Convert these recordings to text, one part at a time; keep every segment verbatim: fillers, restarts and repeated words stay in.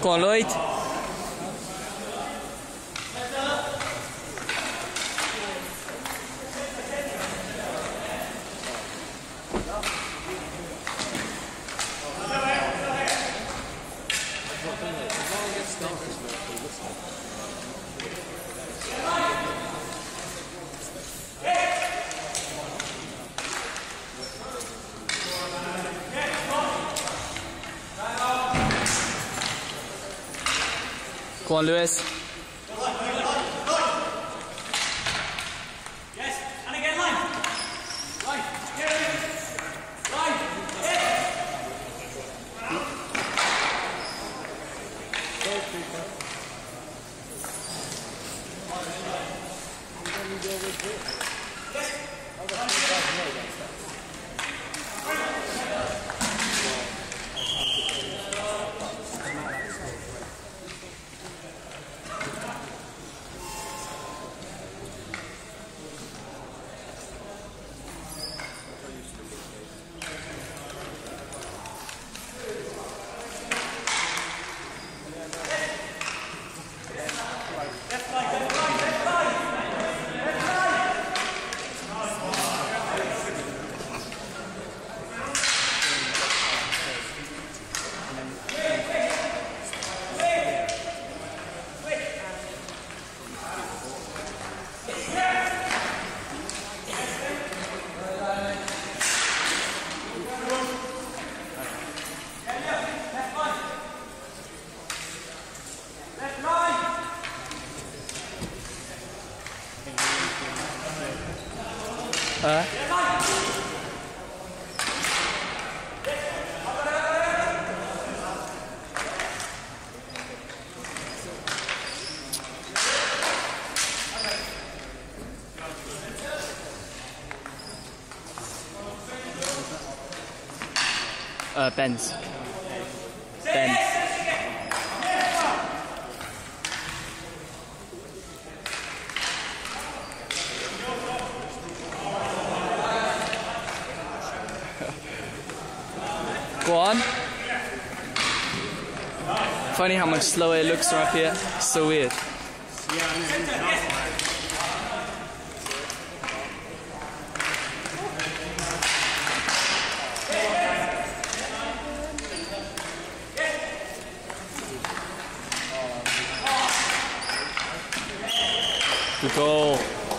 Go on, Lloyd. Go on, Lewis. Yes, and again, line. Line. Here it is. Line. Uh. Uh, Ben's. Ben's. Go on. Funny how much slower it looks from up here. So weird. Good goal.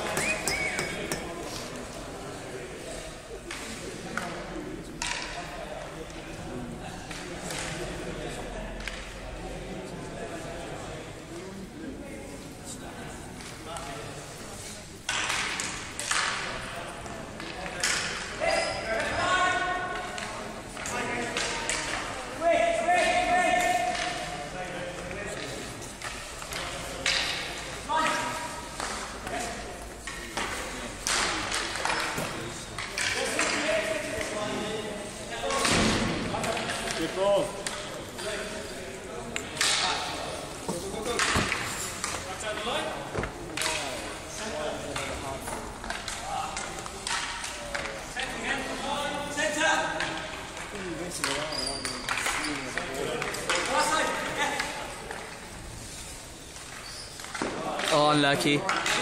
Good ball. Oh, unlucky.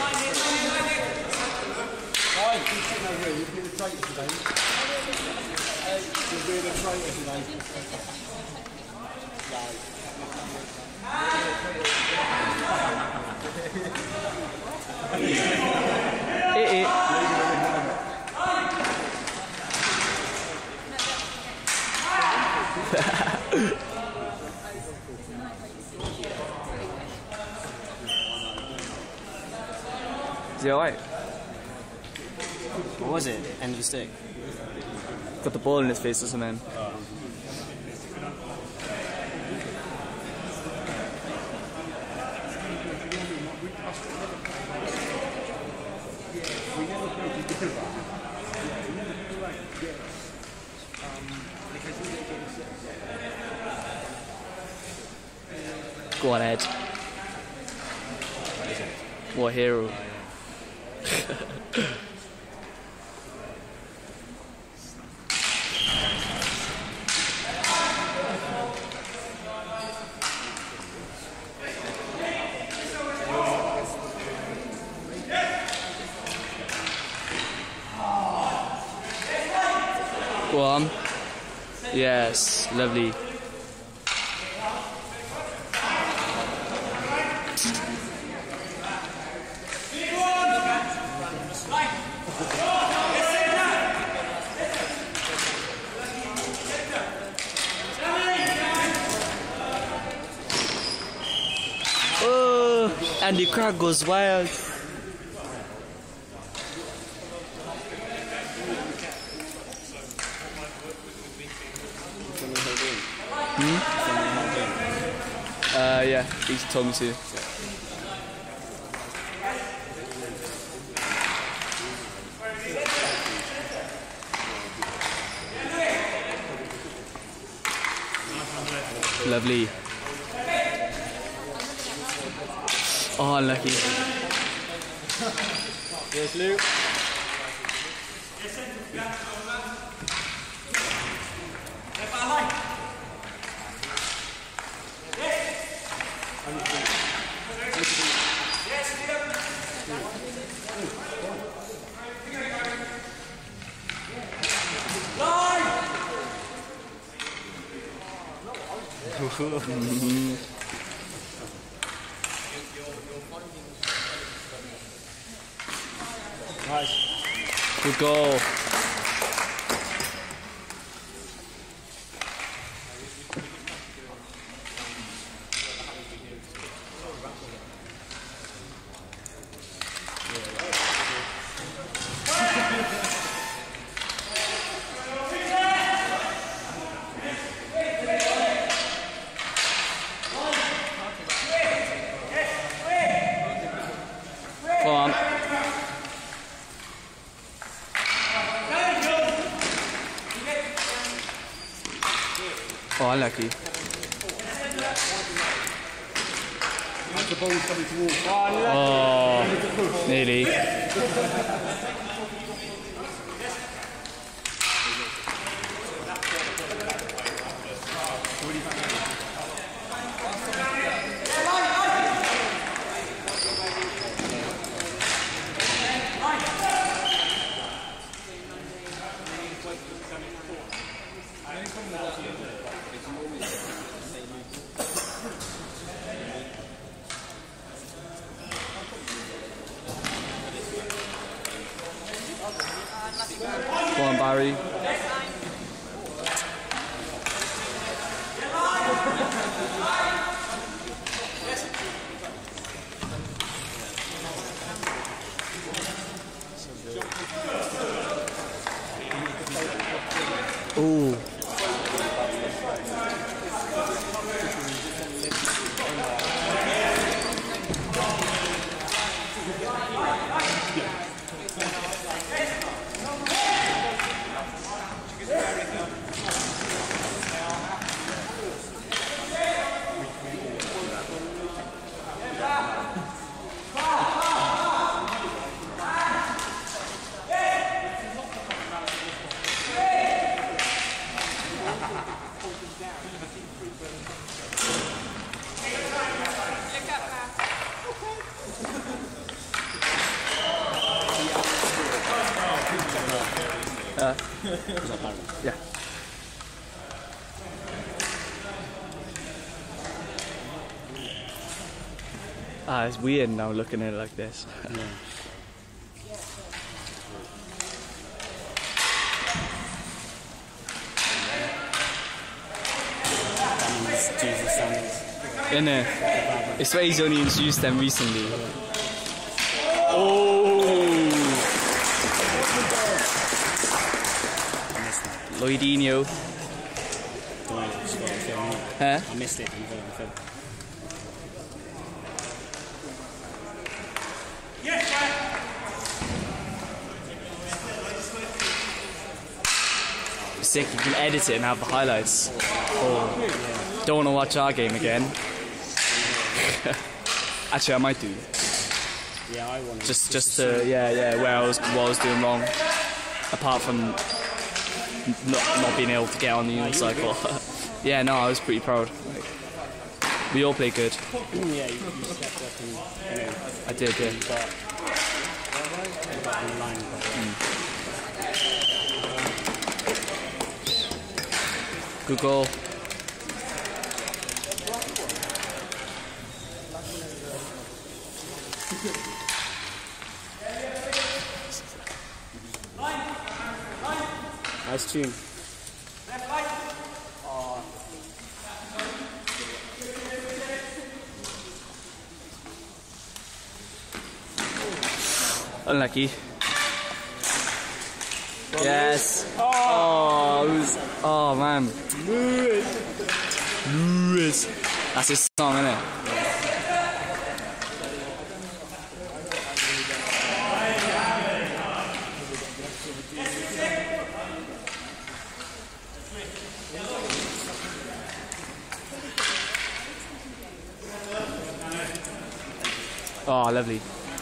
It, it. Is he alright? What was it? End of the stick? Got the ball in his face or something. Oh. Go on, Ed. What a hero. Go on. Yes, lovely. Oh, and the crowd goes wild. Hmm? Uh, yeah, he told me to. Lovely. Oh, unlucky. Yes, Luke. Nice. Good goal. Go on. Oh, unlucky. The ball's coming towards. Oh, nearly. Go on, Barry. Ooh. Uh, yeah. Ah, it's weird now looking at it like this. Yeah. Jesus Sanders. Innit? It's why he's only introduced them recently. Oh! Lloydinho. Huh? I missed it. Sick, you can edit it and have the highlights. Oh. Don't want to watch our game again. Actually, I might do. Yeah, I want to. Just, just to, yeah, yeah, where I was, what I was doing wrong. Apart from not, not being able to get on the unicycle. Yeah, no, I was pretty proud. Like, we all played good. Yeah, you, you stepped up and, you know. I did, yeah. Got, got in line, but, mm. Good goal. Nice tune. Unlucky. Yes. Oh, it was, oh man. Lewis. That's his song, isn't it? Oh, lovely.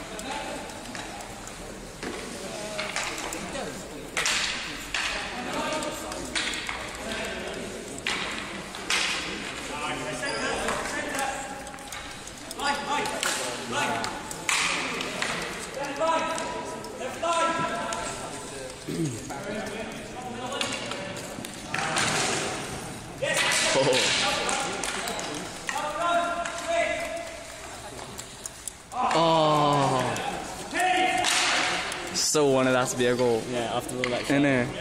Oh. So wanted that to be a goal. Yeah, after all that shot. In there.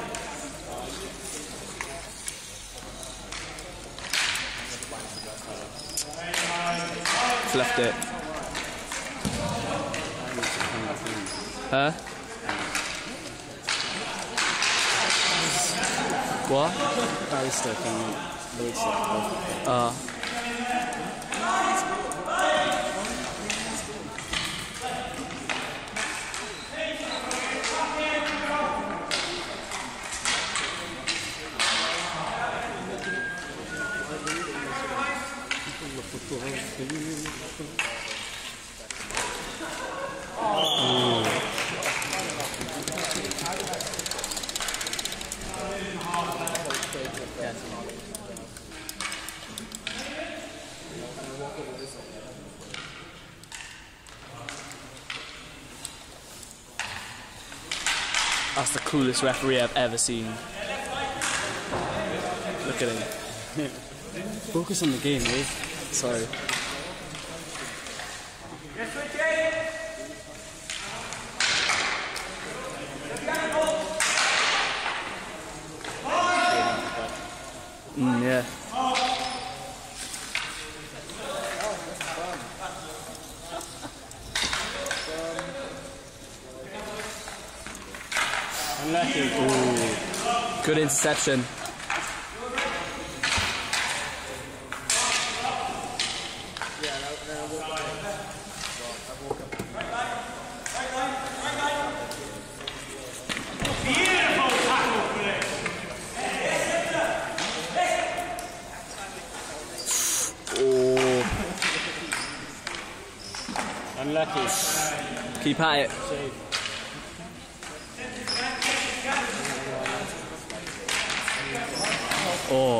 Left it. Huh? What? Barrister can Lloyd's it. Uh. That's the coolest referee I've ever seen. Look at him. Focus on the game, eh? Sorry. Mm, yeah. Unlucky. Ooh. Good interception. Unlucky. Keep at it. Oh.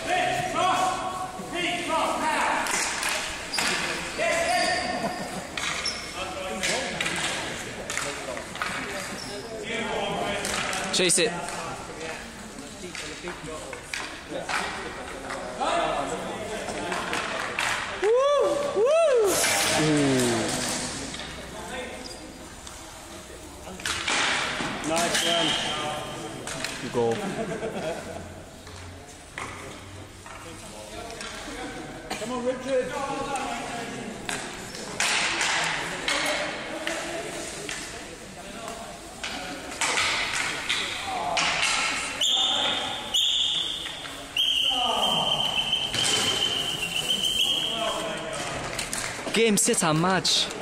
Chase it. Woo! Woo! Ooh. Nice run. Good goal. Come on, Richard. Game, sit and match.